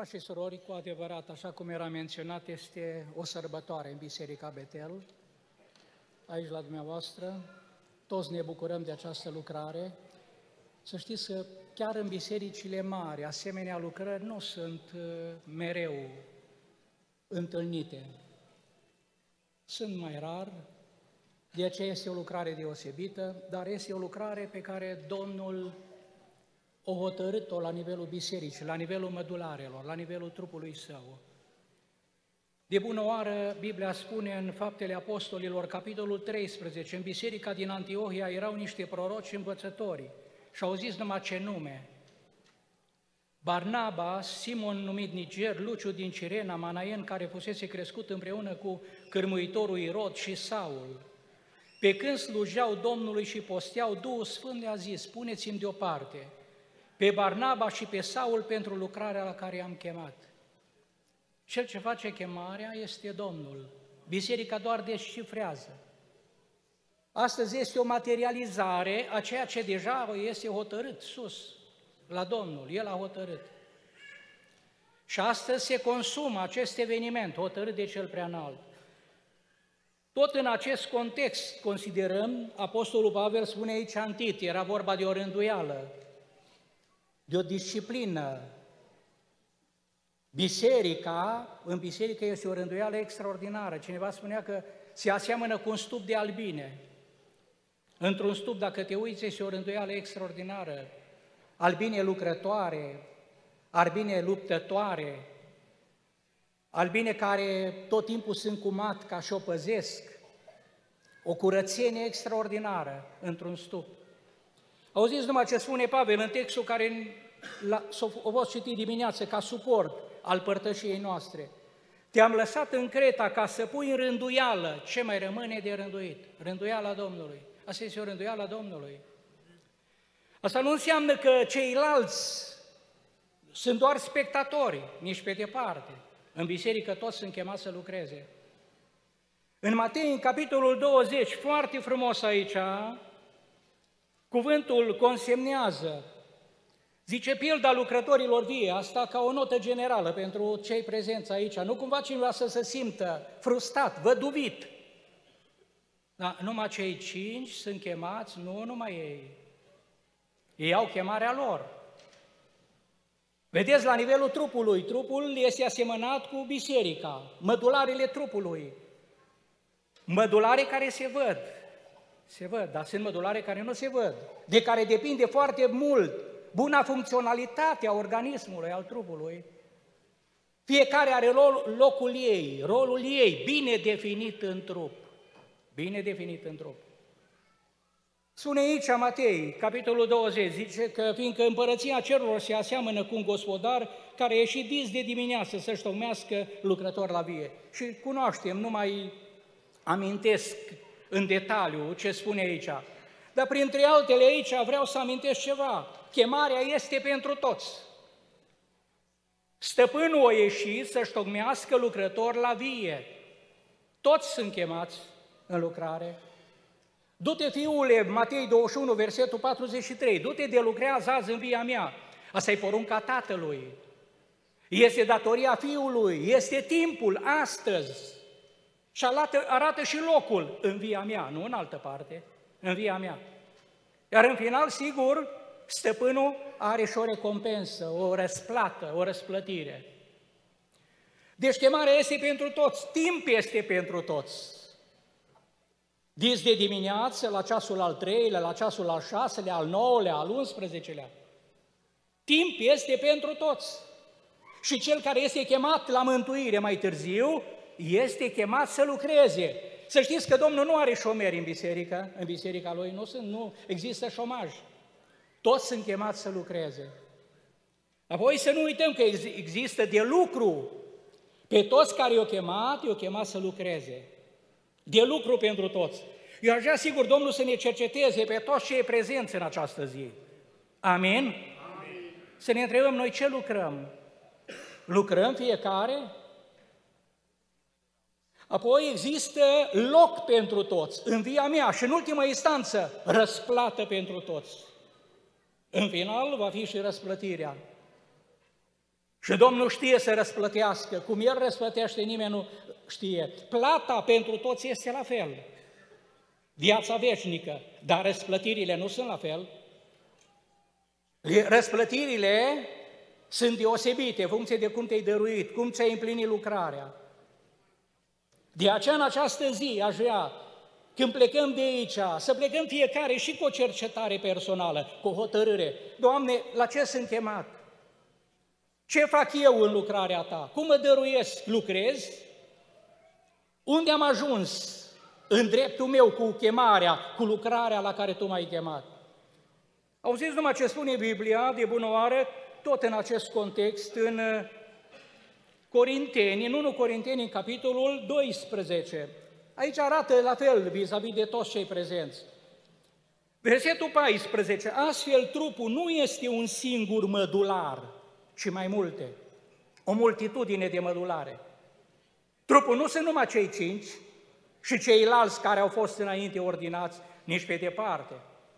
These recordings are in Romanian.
Frați și surori, cu adevărat, așa cum era menționat, este o sărbătoare în Biserica Betel. Aici la dumneavoastră, toți ne bucurăm de această lucrare. Să știți că chiar în bisericile mari, asemenea lucrări nu sunt mereu întâlnite. Sunt mai rar, de aceea este o lucrare deosebită, dar este o lucrare pe care Domnul o hotărât-o la nivelul bisericii, la nivelul mădularelor, la nivelul trupului Său. De bună oară, Biblia spune în Faptele Apostolilor, capitolul 13, în biserica din Antiohia erau niște proroci învățători și au zis numai ce nume: Barnaba, Simon numit Niger, Luciu din Cirena, Manaen, care fusese crescut împreună cu cârmuitorul Irod, și Saul. Pe când slujeau Domnului și posteau, Duhul Sfânt le-a zis: puneți-mi deoparte pe Barnaba și pe Saul pentru lucrarea la care i-am chemat. Cel ce face chemarea este Domnul. Biserica doar descifrează. Astăzi este o materializare a ceea ce deja este hotărât sus, la Domnul. El a hotărât. Și astăzi se consumă acest eveniment hotărât de Cel Preaînalt. Tot în acest context considerăm, Apostolul Pavel spune aici în Tit, era vorba de o rânduială, de o disciplină. În biserică este o rânduială extraordinară. Cineva spunea că se aseamănă cu un stup de albine. Într-un stup, dacă te uiți, este o rânduială extraordinară. Albine lucrătoare, albine luptătoare, albine care tot timpul sunt cu matca și o păzesc. O curățenie extraordinară într-un stup. Auziți numai ce spune Pavel în textul care o voi citi dimineață ca suport al părtășiei noastre. Te-am lăsat în Creta ca să pui în rânduială ce mai rămâne de rânduit. Rânduiala Domnului. Asta este o rânduială a Domnului. Asta nu înseamnă că ceilalți sunt doar spectatori, nici pe departe. În biserică toți sunt chemați să lucreze. În Matei, în capitolul 20, foarte frumos aici, cuvântul consemnează, zice pilda lucrătorilor vie, asta ca o notă generală pentru cei prezenți aici, nu cumva cineva să se simtă frustrat, văduvit. Dar numai cei 5 sunt chemați, nu numai ei. Ei au chemarea lor. Vedeți, la nivelul trupului, trupul este asemănat cu biserica, mădularele trupului. Mădulare care se văd, dar sunt mădulare care nu se văd, de care depinde foarte mult buna funcționalitate a organismului, al trupului. Fiecare are locul ei, rolul ei, bine definit în trup. Bine definit în trup. Spune aici Matei, capitolul 20, zice că fiindcă împărăția cerurilor se aseamănă cu un gospodar care a ieșit dis de dimineață să-și tocmească lucrători la vie. Și cunoaștem, nu mai amintesc în detaliu ce spune aici. Dar printre altele aici vreau să amintesc ceva. Chemarea este pentru toți. Stăpânul a ieșit să-și tocmească lucrători la vie. Toți sunt chemați în lucrare. Du-te, fiule, Matei 21, versetul 43, du-te de lucrează azi în via mea. Asta e porunca Tatălui. Este datoria Fiului, este timpul astăzi. Și arată și locul în via mea, nu în altă parte, în via mea. Iar în final, sigur, stăpânul are și o recompensă, o răsplată, o răsplătire. Deci chemarea este pentru toți, timp este pentru toți. Dis de dimineață, la ceasul al 3-lea, la ceasul al 6-lea, al 9-lea, al 11-lea. Timp este pentru toți. Și cel care este chemat la mântuire mai târziu, este chemat să lucreze. Să știți că Domnul nu are șomeri în biserica Lui, nu există șomaj. Toți sunt chemați să lucreze. Apoi să nu uităm că există de lucru. Pe toți care i-au chemat să lucreze. De lucru pentru toți. Eu aș vrea, sigur, Domnul să ne cerceteze pe toți cei prezenți în această zi. Amin? Amin. Să ne întrebăm noi ce lucrăm. Lucrăm fiecare? Apoi există loc pentru toți, în via mea și în ultimă instanță, răsplată pentru toți. În final va fi și răsplătirea. Și Domnul știe să răsplătească, cum El răsplătește, nimeni nu știe. Plata pentru toți este la fel, viața veșnică, dar răsplătirile nu sunt la fel. Răsplătirile sunt deosebite, în funcție de cum te-ai dăruit, cum ți-ai împlinit lucrarea. De aceea, în această zi, aș vrea, când plecăm de aici, să plecăm fiecare și cu o cercetare personală, cu o hotărâre. Doamne, la ce sunt chemat? Ce fac eu în lucrarea Ta? Cum mă dăruiesc? Lucrez? Unde am ajuns în dreptul meu cu chemarea, cu lucrarea la care Tu m-ai chemat? Auziți numai ce spune Biblia, de bună oară, tot în acest context, în Corinteni, în 1 Corinteni, în capitolul 12. Aici arată la fel vis-a-vis de toți cei prezenți. Versetul 14. Astfel, trupul nu este un singur mădular, ci mai multe. O multitudine de mădulare. Trupul nu sunt numai cei 5 și ceilalți care au fost înainte ordinați, nici pe departe.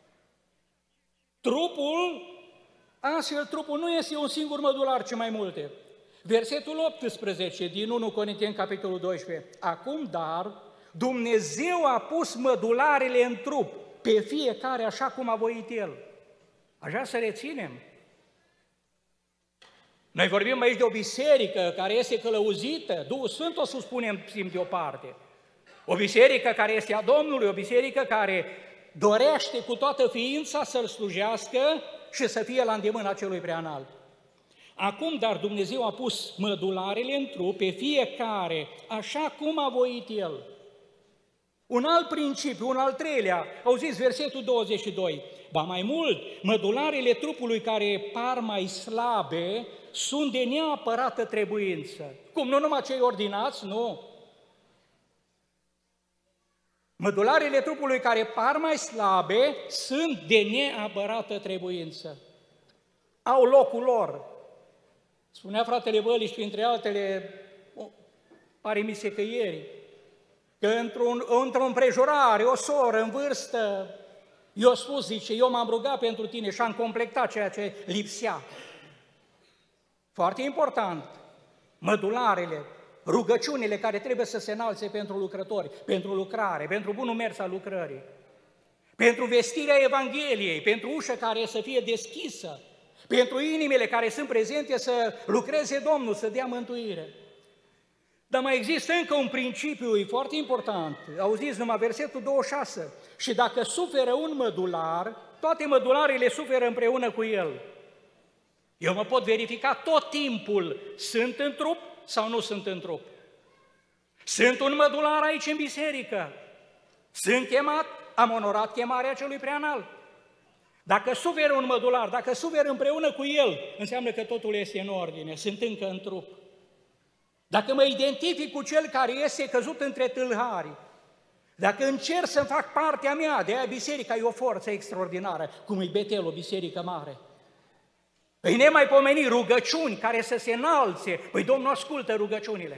Astfel, trupul nu este un singur mădular, ci mai multe. Versetul 18 din 1 Corinteni, capitolul 12. Acum, dar, Dumnezeu a pus mădularele în trup, pe fiecare așa cum a voit El. Așa să reținem. Noi vorbim aici de o biserică care este călăuzită, Duhul Sfânt o suspunem timp deoparte. O biserică care este a Domnului, o biserică care dorește cu toată ființa să-L slujească și să fie la îndemâna Celui Preanalt. Acum, dar, Dumnezeu a pus mădularele în trup pe fiecare, așa cum a voit El. Un alt principiu, un al treilea, auziți versetul 22, ba mai mult, mădularele trupului care par mai slabe sunt de neapărată trebuință. Cum, nu numai cei ordinați? Nu. Mădularele trupului care par mai slabe sunt de neapărată trebuință. Au locul lor. Spunea fratele Băliș, printre altele, pare mi se că ieri, că într-o împrejurare, o soră în vârstă, i-a spus, zice, eu m-am rugat pentru tine și am completat ceea ce lipsea. Foarte important, mădularele, rugăciunile care trebuie să se înalțe pentru lucrători, pentru lucrare, pentru bunul mers al lucrării, pentru vestirea Evangheliei, pentru ușa care să fie deschisă, pentru inimile care sunt prezente să lucreze Domnul, să dea mântuire. Dar mai există încă un principiu foarte important. Auziți numai versetul 26. Și dacă suferă un mădular, toate mădularele suferă împreună cu el. Eu mă pot verifica tot timpul, sunt în trup sau nu sunt în trup. Sunt un mădular aici în biserică. Sunt chemat, am onorat chemarea Celui Preanalt. Dacă suferă un mădular, dacă suferă împreună cu el, înseamnă că totul este în ordine, sunt încă în trup. Dacă mă identific cu cel care este căzut între tâlhari, dacă încerc să fac partea mea, de aia biserica e o forță extraordinară, cum e Betel, o biserică mare. Îi nemaipomeni rugăciuni care să se înalțe, păi Domnul ascultă rugăciunile.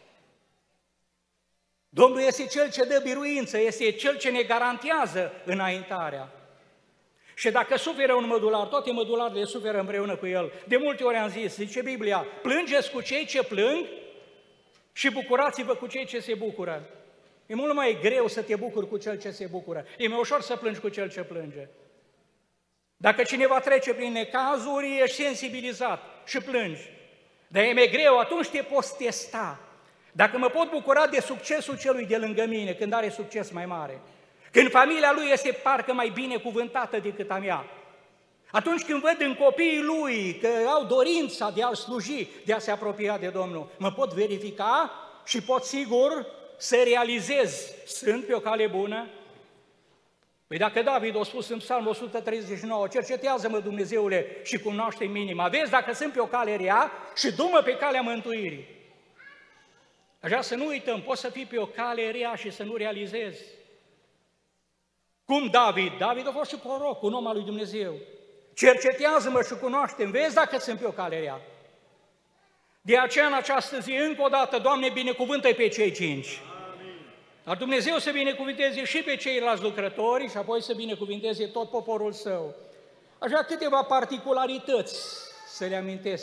Domnul este Cel ce dă biruință, este Cel ce ne garantează înaintarea. Și dacă suferă un mădular, toate mădularele suferă împreună cu el. De multe ori am zis, zice Biblia, plângeți cu cei ce plâng și bucurați-vă cu cei ce se bucură. E mult mai greu să te bucuri cu cel ce se bucură. E mai ușor să plângi cu cel ce plânge. Dacă cineva trece prin necazuri, ești sensibilizat și plângi. Dar e mai greu, atunci te poți testa. Dacă mă pot bucura de succesul celui de lângă mine, când are succes mai mare, când familia lui este parcă mai binecuvântată decât a mea, atunci când văd în copiii lui că au dorința de a-L sluji, de a se apropia de Domnul, mă pot verifica și pot sigur să realizez, sunt pe o cale bună? Păi dacă David a spus în Psalmul 139, cercetează-mă, Dumnezeule, și cunoaște-mi inima, vezi dacă sunt pe o cale rea și du-mă pe calea mântuirii. Așa să nu uităm, poți să fii pe o cale rea și să nu realizezi. Cum David? David a fost și proroc, un om al lui Dumnezeu. Cercetează-mă și cunoaște-mi, vezi dacă sunt pe o cale rea. De aceea, în această zi, încă o dată, Doamne, binecuvântă-i pe cei 5. Dar Dumnezeu să binecuvinteze și pe ceilalți lucrători și apoi să binecuvinteze tot poporul Său. Așa câteva particularități să le amintesc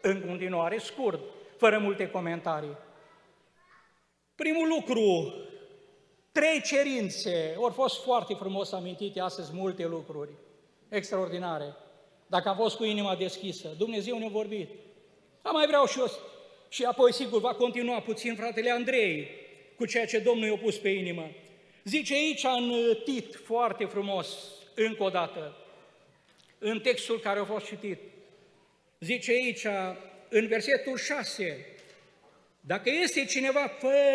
în continuare, scurt, fără multe comentarii. Primul lucru, 3 cerințe, au fost foarte frumos amintite astăzi multe lucruri extraordinare. Dacă am fost cu inima deschisă, Dumnezeu ne-a vorbit. Mai vreau și eu, și apoi sigur va continua puțin fratele Andrei cu ceea ce Domnul i-a pus pe inimă. Zice aici în Tit, foarte frumos, încă o dată, în textul care a fost citit, zice aici, în versetul 6, dacă este cineva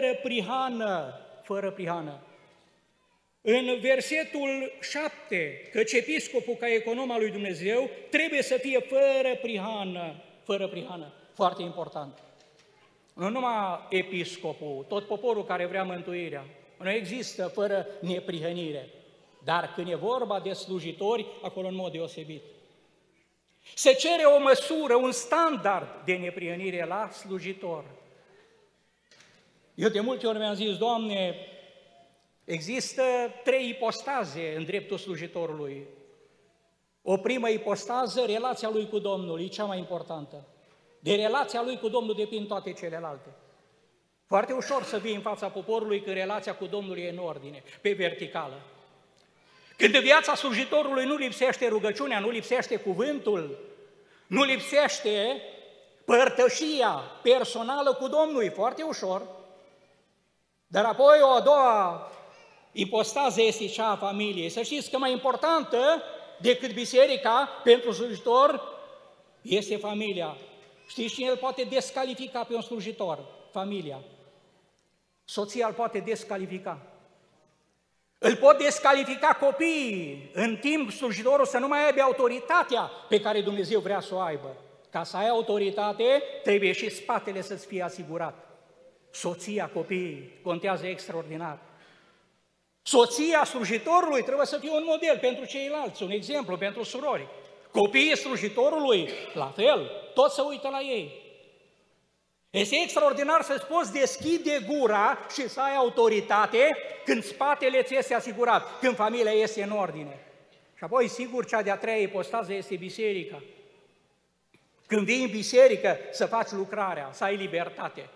fără prihană, în versetul 7, căci episcopul ca econom al lui Dumnezeu trebuie să fie fără prihană, foarte important. Nu numai episcopul, tot poporul care vrea mântuirea, nu există fără neprihănire, dar când e vorba de slujitori, acolo în mod deosebit. Se cere o măsură, un standard de neprihănire la slujitor. Eu de multe ori mi-am zis, Doamne, există 3 ipostaze în dreptul slujitorului. O primă ipostază, relația lui cu Domnul, e cea mai importantă. De relația lui cu Domnul depind toate celelalte. Foarte ușor să vii în fața poporului când relația cu Domnul e în ordine, pe verticală. Când în viața slujitorului nu lipsește rugăciunea, nu lipsește cuvântul, nu lipsește părtășia personală cu Domnul, e foarte ușor. Dar apoi o a doua ipostază este cea a familiei. Să știți că mai importantă decât biserica pentru slujitor este familia. Știți cine îl poate descalifica pe un slujitor? Familia. Soția îl poate descalifica. Îl pot descalifica copiii în timp slujitorul să nu mai aibă autoritatea pe care Dumnezeu vrea să o aibă. Ca să ai autoritate, trebuie și spatele să-ți fie asigurat. Soția, copiii, contează extraordinar. Soția slujitorului trebuie să fie un model pentru ceilalți, un exemplu pentru surori. Copiii slujitorului, la fel, toți se uită la ei. Este extraordinar să-ți poți deschide gura și să ai autoritate când spatele ți este asigurat, când familia este în ordine. Și apoi, sigur, cea de-a treia ipostază este biserica. Când vii în biserică să faci lucrarea, să ai libertate.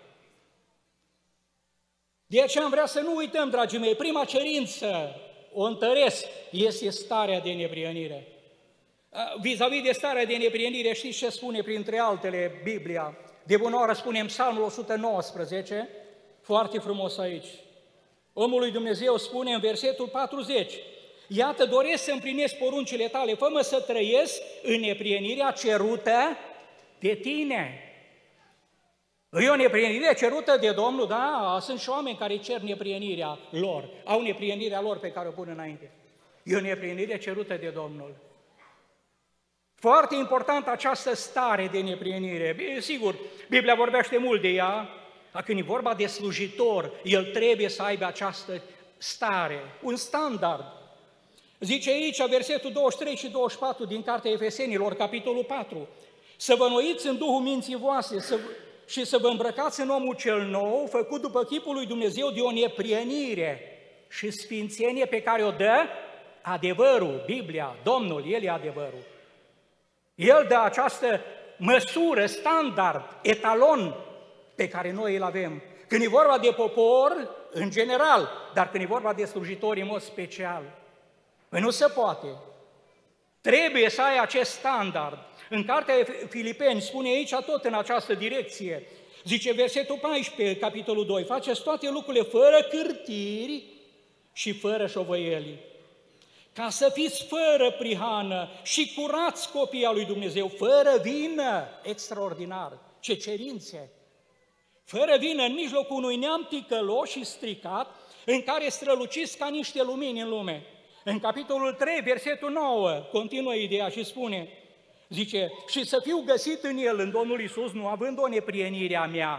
De aceea am vrea să nu uităm, dragii mei, prima cerință, o întăresc, este starea de neprihănire. Vis-a-vis de starea de neprihănire, știți ce spune printre altele Biblia? De bună oară spune în Psalmul 119, foarte frumos aici. Omul lui Dumnezeu spune în versetul 40, iată, doresc să împlinesc poruncile tale, fă-mă să trăiesc în neprihănirea cerută de tine. E o neprihănire cerută de Domnul, da, sunt și oameni care cer neprihănirea lor, au neprihănirea lor pe care o pun înainte. E o neprihănire cerută de Domnul. Foarte importantă această stare de neprihănire. Sigur, Biblia vorbește mult de ea, dar când e vorba de slujitor, el trebuie să aibă această stare, un standard. Zice aici, versetul 23 și 24 din Cartea Efesenilor, capitolul 4, să vă înnoiți în Duhul minții voastre și să vă îmbrăcați în omul cel nou, făcut după chipul lui Dumnezeu de o neprihănire și sfințenie pe care o dă adevărul, Biblia, Domnul, El e adevărul. El dă această măsură, standard, etalon pe care noi îl avem. Când e vorba de popor, în general, dar când e vorba de slujitori, în mod special. Nu se poate. Trebuie să ai acest standard. În Cartea Filipeni spune aici tot în această direcție. Zice versetul 14, capitolul 2, faceți toate lucrurile fără cârtiri și fără șovăieli, ca să fiți fără prihană și curați copiii lui Dumnezeu, fără vină, extraordinar, ce cerințe! Fără vină, în mijlocul unui neam ticălos și stricat, în care străluciți ca niște lumini în lume. În capitolul 3, versetul 9, continuă ideea și spune, zice, și să fiu găsit în El, în Domnul Iisus, nu având o neprihănire a mea,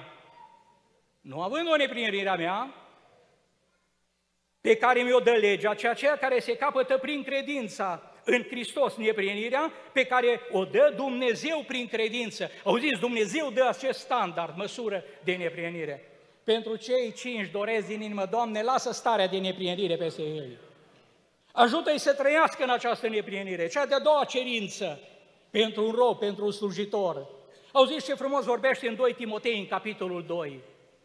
pe care mi-o dă legea, ci aceea care se capătă prin credința în Hristos, neprihănirea pe care o dă Dumnezeu prin credință. Auziți, Dumnezeu dă acest standard, măsură de neprihănire. Pentru cei 5 doresc din inimă, Doamne, lasă starea de neprihănire peste ei. Ajută-i să trăiască în această neprihănire. Cea de-a doua cerință pentru un rob, pentru un slujitor, Auziți ce frumos vorbește în 2 Timotei, în capitolul 2.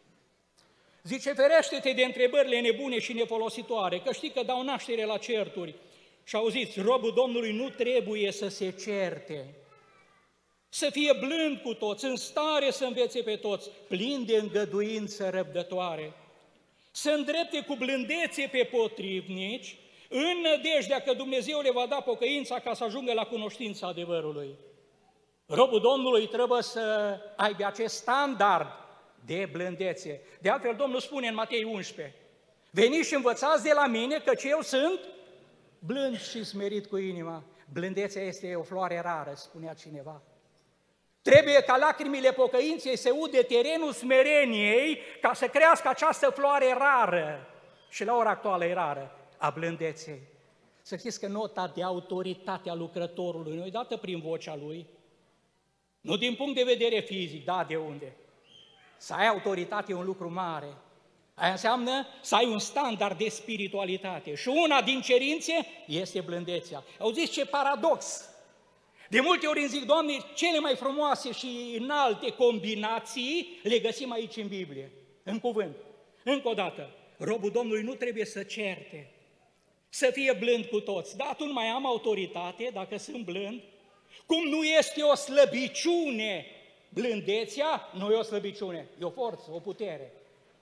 Zice, ferește-te de întrebările nebune și nefolositoare, că știi că dau naștere la certuri. Și auziți, robul Domnului nu trebuie să se certe, să fie blând cu toți, în stare să învețe pe toți, plin de îngăduință răbdătoare, să îndrepte cu blândețe pe potrivnici, în nădejdea că Dumnezeu le va da pocăința ca să ajungă la cunoștința adevărului. Robul Domnului trebuie să aibă acest standard de blândețe. De altfel, Domnul spune în Matei 11, veniți și învățați de la mine, căci eu sunt blând și smerit cu inima. Blândețea este o floare rară, spunea cineva. Trebuie ca lacrimile pocăinței să ude terenul smereniei ca să crească această floare rară, și la ora actuală e rară, a blândeței. Să știți că nota de autoritate a lucrătorului nu e dată prin vocea lui, nu din punct de vedere fizic, da, de unde? Să ai autoritate e un lucru mare. Aia înseamnă să ai un standard de spiritualitate. Și una din cerințe este blândețea. Auziți ce paradox! De multe ori îmi zic, Doamne, cele mai frumoase și înalte combinații le găsim aici în Biblie, în cuvânt. Încă o dată, robul Domnului nu trebuie să certe, să fie blând cu toți. Da, tu nu mai am autoritate dacă sunt blând. Cum nu este o slăbiciune, blândețea nu e o slăbiciune, e o forță, o putere.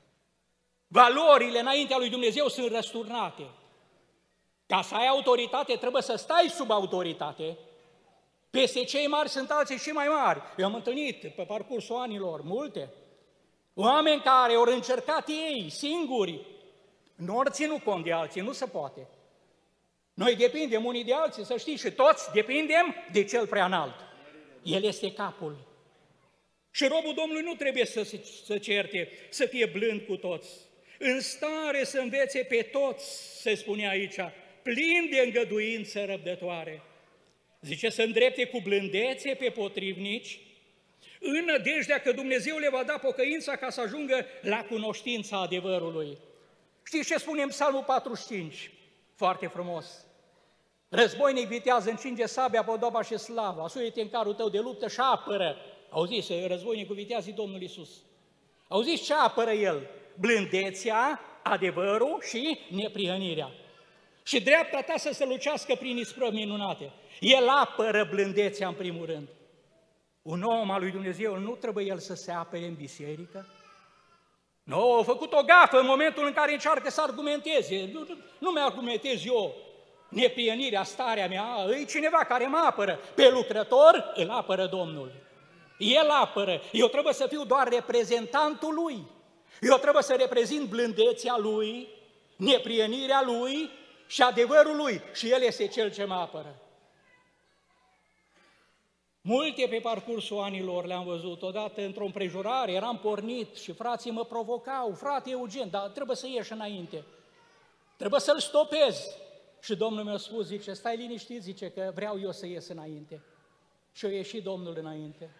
Valorile înaintea lui Dumnezeu sunt răsturnate. Ca să ai autoritate, trebuie să stai sub autoritate. Peste cei mari sunt alții și mai mari. Eu am întâlnit pe parcursul anilor multe oameni care au încercat ei singuri, nu au ținut cont de alții, nu se poate. Noi depindem unii de alții, să știți, și toți depindem de cel prea înalt. El este capul. Și robul Domnului nu trebuie să se certe, să fie blând cu toți. În stare să învețe pe toți, se spune aici, plin de îngăduință răbdătoare. Zice să îndrepte cu blândețe pe potrivnici, în nădejdea că Dumnezeu le va da pocăința ca să ajungă la cunoștința adevărului. Știți ce spune în Psalmul 45? Foarte frumos. Războinic viteaz, încinge sabia, podoaba și slava, asuie-te în carul tău de luptă și apără. Auziți, războinicul viteaz e Domnul Iisus. Auziți ce apără El? Blândețea, adevărul și neprihănirea. Și dreapta ta să se lucească prin isprăvi minunate. El apără blândețea în primul rând. Un om al lui Dumnezeu nu trebuie el să se apere în biserică? Nu, a făcut o gafă în momentul în care încearcă să argumenteze. Nu mi-argumentez eu neprihănirea, starea mea, e cineva care mă apără. Pe lucrător îl apără Domnul. El apără. Eu trebuie să fiu doar reprezentantul lui. Eu trebuie să reprezint blândețea lui, neprihănirea lui și adevărul lui. Și el este cel ce mă apără. Multe pe parcursul anilor le-am văzut, odată într-o împrejurare, eram pornit și frații mă provocau, frate Eugen, dar trebuie să ieși înainte, trebuie să-l stopezi. Și Domnul mi-a spus, zice, stai liniștit, zice, că vreau eu să ies înainte. Și a ieșit Domnul înainte.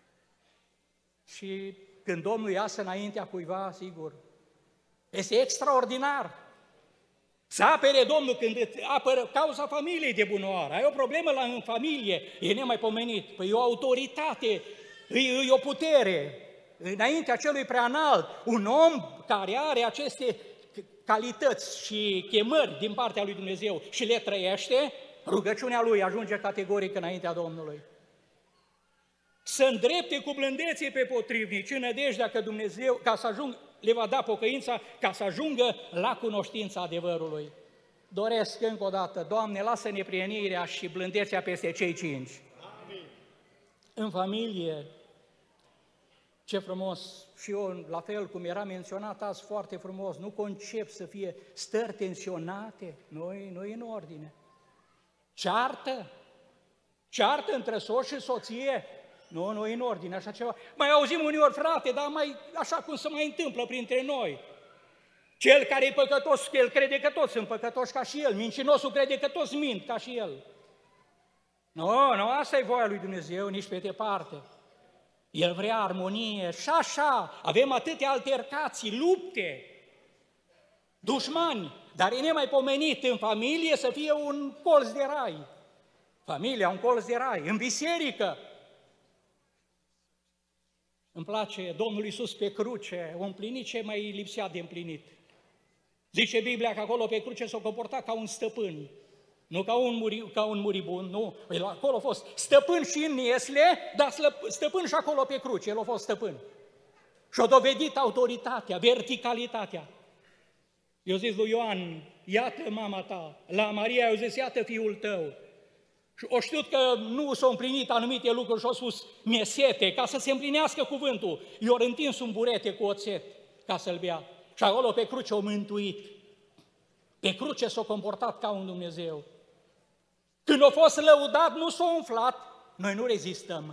Și când Domnul iasă înaintea cuiva, sigur, este extraordinar. Să apere Domnul când apără cauza familiei de bunoară. Ai o problemă în familie, e nemaipomenit. Păi e o autoritate, e o putere. Înaintea celui preanalt, un om care are aceste calități și chemări din partea lui Dumnezeu și le trăiește, rugăciunea lui ajunge categoric înaintea Domnului. Să îndrepte cu blândețe pe potrivnici, în nădejdea că Dumnezeu, ca să ajungă, le va da pocăința ca să ajungă la cunoștința adevărului. Doresc încă o dată, Doamne, lasă neprienirea și blândețea peste cei 5. Amin. În familie, ce frumos, și eu, la fel cum era menționat azi, foarte frumos, nu concep să fie stări tensionate, nu e în ordine. Ceartă între soț și soție, nu e în ordine, așa ceva. Mai auzim uneori, frate, dar mai așa cum se mai întâmplă printre noi. Cel care e păcătos, el crede că toți sunt păcătoși ca și el, mincinosul crede că toți mint ca și el. Nu, asta e voia lui Dumnezeu, nici pe departe. El vrea armonie și așa, avem atâtea altercații, lupte, dușmani, dar e nemaipomenit în familie să fie un colț de rai. Familia, un colț de rai, în biserică. Îmi place Domnul Iisus pe cruce, o împlinit ce mai lipsea de împlinit. Zice Biblia că acolo pe cruce s-a comportat ca un stăpân, nu ca un muribund, nu. Acolo a fost stăpân și în iesle, dar stăpân și acolo pe cruce, el a fost stăpân. Și-a dovedit autoritatea, verticalitatea. Eu zis lui Ioan, iată mama ta, la Maria eu zis, iată fiul tău. Și o știut că nu s-au împlinit anumite lucruri și au spus, mi-e sete, ca să se împlinească cuvântul. I-au întins un burete cu oțet ca să-l bea. Și acolo pe cruce o mântuit. Pe cruce s-a comportat ca un Dumnezeu. Când a fost lăudat, nu s-a umflat, noi nu rezistăm.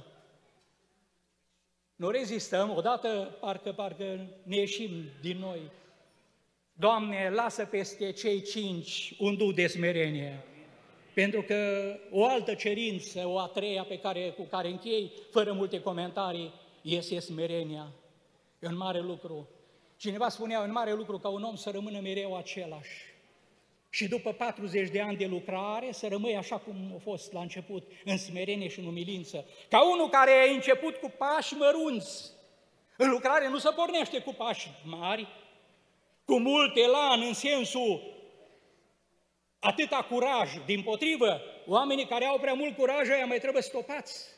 Nu rezistăm, odată parcă ne ieșim din noi. Doamne, lasă peste cei 5 un duh de smerenie. Pentru că o altă cerință, o a treia cu care închei, fără multe comentarii, este smerenia. E un mare lucru. Cineva spunea, e un mare lucru ca un om să rămână mereu același. Și după 40 de ani de lucrare, să rămâi așa cum a fost la început, în smerenie și în umilință. Ca unul care a început cu pași mărunți. În lucrare nu se pornește cu pași mari, cu mult elan în sensul atâta curaj. Dimpotrivă, oamenii care au prea mult curaj, aia mai trebuie stopați.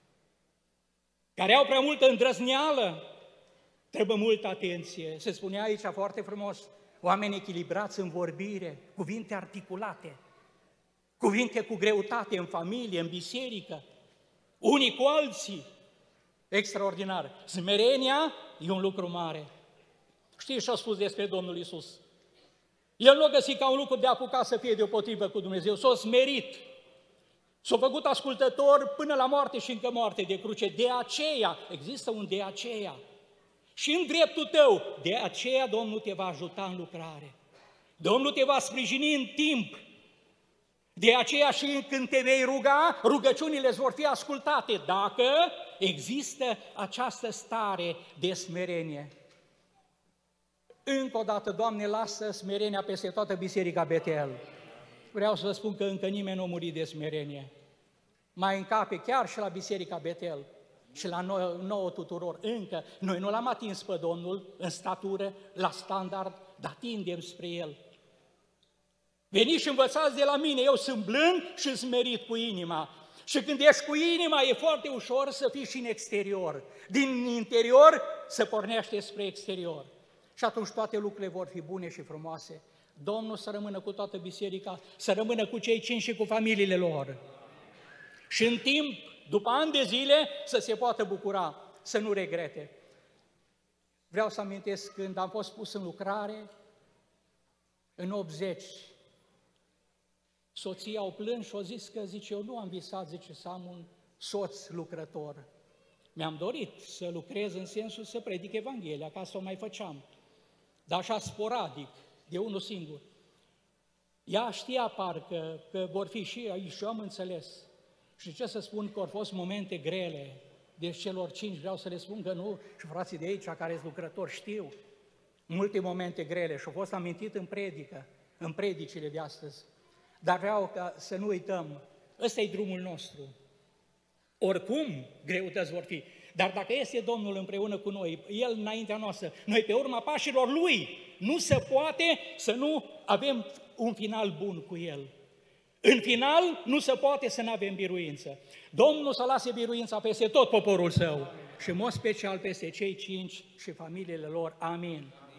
Care au prea multă îndrăzneală, trebuie multă atenție. Se spunea aici foarte frumos, oameni echilibrați în vorbire, cuvinte articulate, cuvinte cu greutate în familie, în biserică, unii cu alții. Extraordinar. Smerenia e un lucru mare. Știți ce a spus despre Domnul Iisus? El nu a găsit ca un lucru de apucat să fie deopotrivă cu Dumnezeu, s-a smerit. S-a făcut ascultător până la moarte și încă moarte de cruce. De aceea, există un de aceea. Și în dreptul tău, de aceea Domnul te va ajuta în lucrare. Domnul te va sprijini în timp. De aceea și când te vei ruga, rugăciunile vor fi ascultate, dacă există această stare de smerenie. Încă o dată, Doamne, lasă smerenia peste toată Biserica Betel. Vreau să vă spun că încă nimeni nu a murit de smerenie. Mai încape chiar și la Biserica Betel și la nouă tuturor. Încă, noi nu l-am atins pe Domnul în statură, la standard, dar tindem spre El. Veniți și învățați de la mine, eu sunt blând și smerit cu inima. Și când ești cu inima, e foarte ușor să fii și în exterior. Din interior să pornește spre exterior. Și atunci toate lucrurile vor fi bune și frumoase. Domnul să rămână cu toată biserica, să rămână cu cei 5 și cu familiile lor. Și în timp, după ani de zile, să se poată bucura, să nu regrete. Vreau să amintesc când am fost pus în lucrare, în 80, soția au plâns și au zis că, zice, eu nu am visat, zice, să am un soț lucrător. Mi-am dorit să lucrez în sensul să predic Evanghelia, ca să o mai făceam. Dar așa sporadic, de unul singur. Ea știa parcă că vor fi și aici, și eu am înțeles. Și ce să spun, că au fost momente grele. Deci celor 5 vreau să le spun că nu, și frații de aici care sunt lucrători știu, multe momente grele și au fost amintit în predică, în predicile de astăzi. Dar vreau ca să nu uităm, ăsta e drumul nostru. Oricum greutăți vor fi, dar dacă este Domnul împreună cu noi, El înaintea noastră, noi pe urma pașilor Lui, nu se poate să nu avem un final bun cu El. În final, nu se poate să nu avem biruință. Domnul să lase biruința peste tot poporul Său și în mod special peste cei 5 și familiile lor. Amin.